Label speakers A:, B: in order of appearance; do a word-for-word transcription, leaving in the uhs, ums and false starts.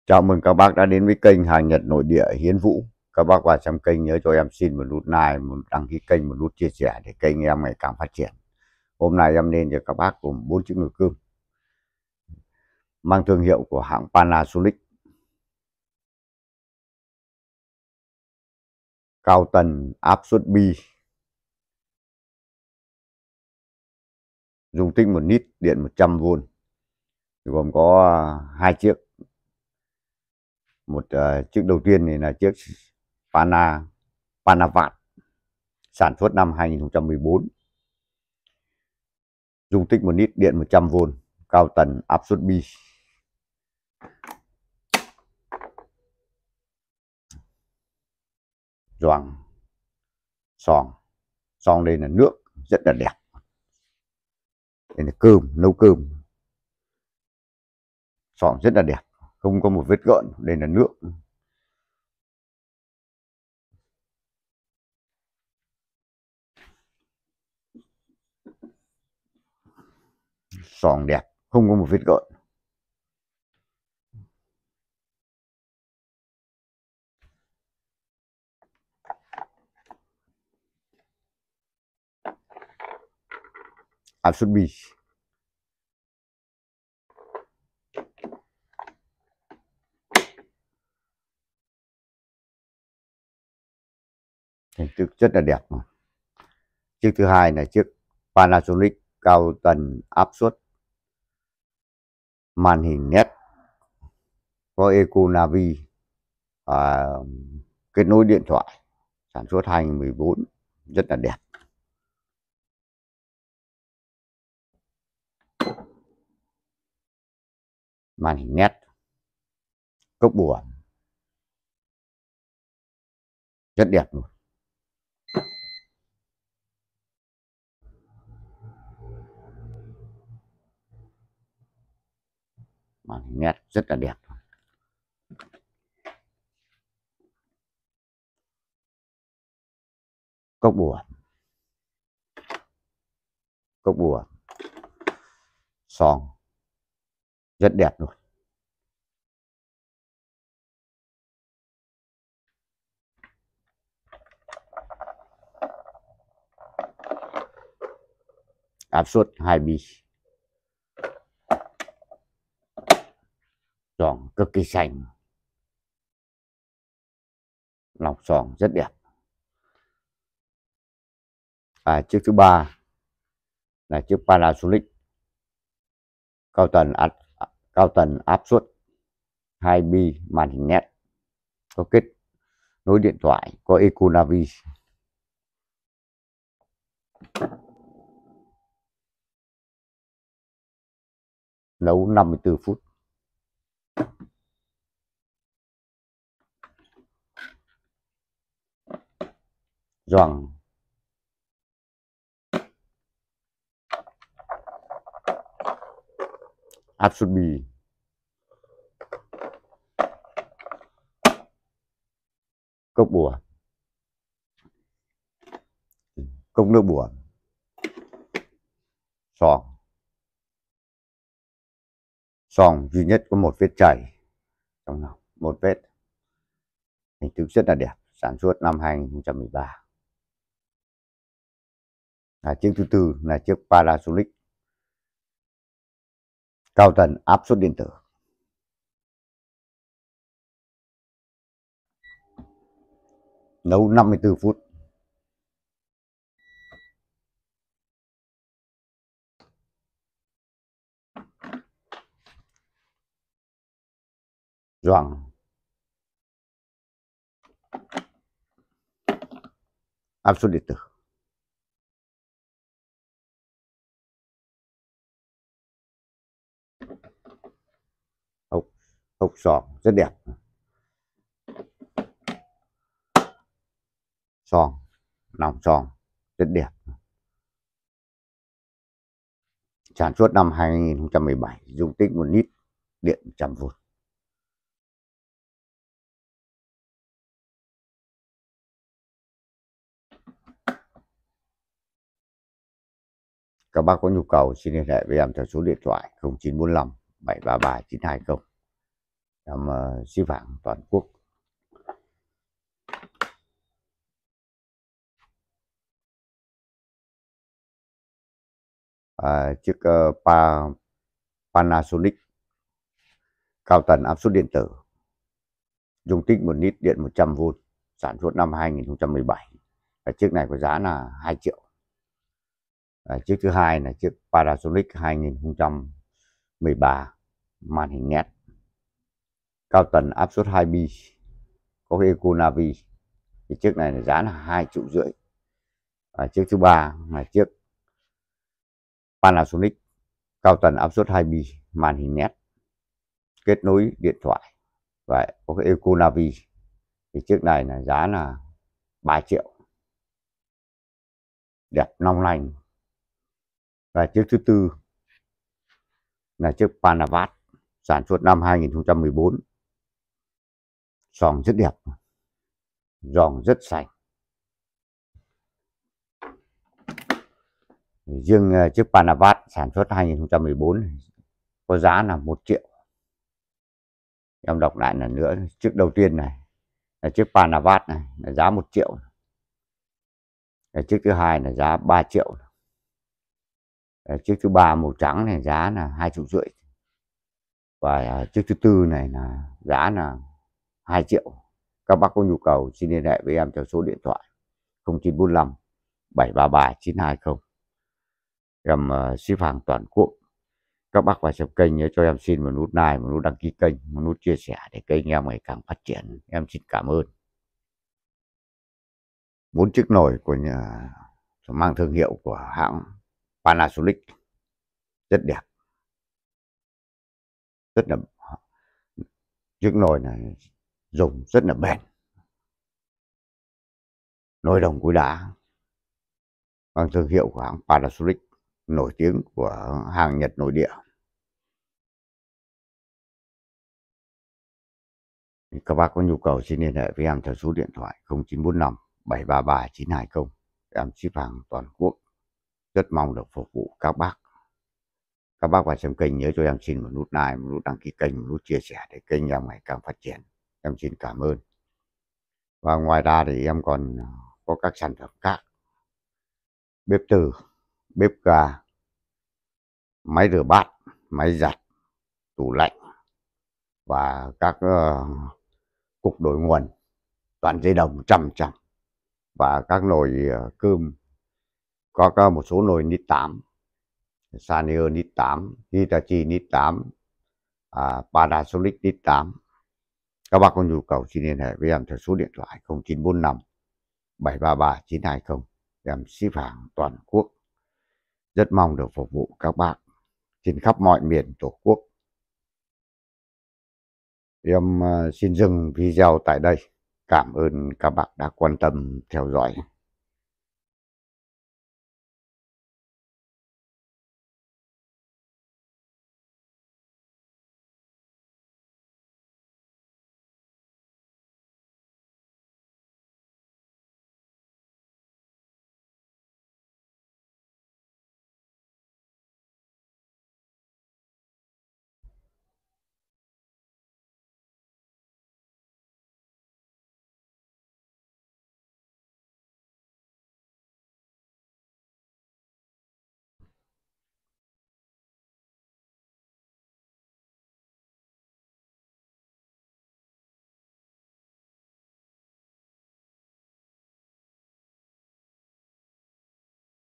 A: Chào mừng các bác đã đến với kênh Hàng Nhật Nội Địa Hiến Vũ. Các bác vào xem kênh nhớ cho em xin một nút like, một đăng ký kênh, một nút chia sẻ để kênh em ngày càng phát triển. Hôm nay em lên cho các bác gồm bốn chiếc nồi cơm mang thương hiệu của hãng Panasonic, cao tần áp suất bi, dung tích một lít, điện một trăm vôn, gồm có hai chiếc. Một uh, chiếc đầu tiên này là chiếc Pana Panavat, sản xuất năm hai nghìn không trăm mười bốn, dung tích một lít, điện một trăm vôn, cao tần áp suất bi. Gioăng xoong xoong đây là nước rất là đẹp. Đây là cơm, nấu cơm, xoong rất là đẹp, không có một vết gợn. Đây là nước. Xoong đẹp, không có một vết gợn. Áp suất bi. Hình thức rất là đẹp. Chiếc thứ hai là chiếc Panasonic cao tần áp suất, màn hình nét, có Eco Navi, à, kết nối điện thoại, sản xuất hai nghìn không trăm mười bốn, rất là đẹp. Màn hình nét, cốc bùa rất đẹp luôn. Màn hình nét rất là đẹp. Cốc bùa, cốc bùa xoong rất đẹp luôn. Áp suất hai bi, xoong cực kỳ xanh, lòng xoong rất đẹp. À, chiếc thứ ba là chiếc Panasonic cao tần áp cao tần áp suất hai bi, màn hình nét, có kết nối điện thoại, có Eco Navi. Nấu năm mươi tư phút. Gioăng áp suất bi. Cốc bùa, cốc nước bùa, xoong xoong duy nhất có một vết chảy trong lòng, một vết. Hình thức rất là đẹp, sản xuất năm hai nghìn không trăm mười ba. À, chiếc thứ tư là chiếc Panasonic cao tần áp suất điện tử. Nấu năm mươi tư phút. Gioăng áp suất điện tử. Hốc hốc xoong rất đẹp. Xoong, lòng xoong rất đẹp. Sản xuất năm hai nghìn không trăm mười bảy, dung tích một lít, điện một trăm vôn. Các bác có nhu cầu xin liên hệ với em theo số điện thoại không chín bốn lăm bảy ba ba chín hai không. em uh, ship hàng toàn quốc. À, chiếc uh, pa, Panasonic cao tần áp suất điện tử, dung tích một lít, điện một trăm vôn, sản xuất năm hai nghìn không trăm mười bảy. Và chiếc này có giá là hai triệu. À, chiếc thứ hai là chiếc Panasonic hai nghìn không trăm mười ba, màn hình nét, cao tần áp suất hai bi, có cái Eco Navi. Thì chiếc này là giá là hai triệu rưỡi. À, chiếc thứ ba là chiếc Panasonic cao tần áp suất hai bi, màn hình nét, kết nối điện thoại và có cái Eco Navi. Thì chiếc này là giá là ba triệu, đẹp long lanh. Và chiếc thứ tư là chiếc Panavat, sản xuất năm hai nghìn không trăm mười bốn, giòn rất đẹp, giòn rất sạch. Riêng chiếc Panavat sản xuất hai nghìn không trăm mười bốn có giá là một triệu. Em đọc lại lần nữa, chiếc đầu tiên này là chiếc Panavat này là giá một triệu. Cái chiếc thứ hai là giá ba triệu. Cái chiếc thứ ba màu trắng này giá là hai triệu rưỡi. Và chiếc thứ tư này là giá là hai triệu. Các bác có nhu cầu xin liên hệ với em theo số điện thoại không chín bốn năm bảy ba ba chín hai không. Em uh, ship hàng toàn quốc. Các bác vào xem kênh nhớ cho em xin một nút like, một nút đăng ký kênh, một nút chia sẻ để kênh em ngày càng phát triển. Em xin cảm ơn. Bốn chiếc nồi của nhà mang thương hiệu của hãng Panasonic rất đẹp, rất là chiếc nồi này dùng rất là bền. Nồi đồng cối đá mang thương hiệu của hãng Panasonic, nổi tiếng của hàng Nhật nội địa. Các bác có nhu cầu xin liên hệ với em theo số điện thoại không chín bốn năm bảy ba ba chín hai không. Em ship hàng toàn quốc. Rất mong được phục vụ các bác. Các bác vào xem kênh nhớ cho em xin một nút like, một nút đăng ký kênh, một nút chia sẻ để kênh em ngày càng phát triển. Em xin cảm ơn. Và ngoài ra thì em còn có các sản phẩm khác: bếp từ, bếp ga, máy rửa bát, máy giặt, tủ lạnh và các uh, cục đổi nguồn toàn dây đồng một trăm phần trăm. Và các nồi uh, cơm, có, có một số nồi nít tám, Sanyo nít tám, Hitachi nít tám, à, Panasonic nít tám. Các bác có nhu cầu xin liên hệ với em theo số điện thoại không chín bốn năm bảy ba ba chín hai không. Em ship hàng toàn quốc. Rất mong được phục vụ các bác trên khắp mọi miền Tổ quốc. Em xin dừng video tại đây. Cảm ơn các bác đã quan tâm theo dõi.